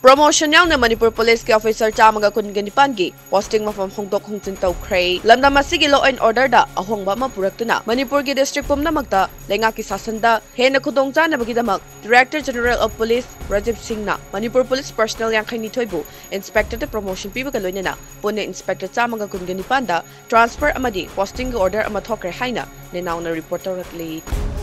Promotion yauna Manipur Police ki officer chamaga kungenipan gi posting Mapham Hongdok Hongjin Toukhre lamdam asigi law and order da ahongba ma puraktuna Manipur gi district pumnamakta lenga ki sasanda hena khudongcha na bagidamak Director General of Police Rajiv Singh na Manipur Police Personnel yangkhaini thoibu inspector te promotion piba ka loinana pune inspector chamaga kungenipan da transfer amadi posting order ama thokre haina nenauna reporter rakli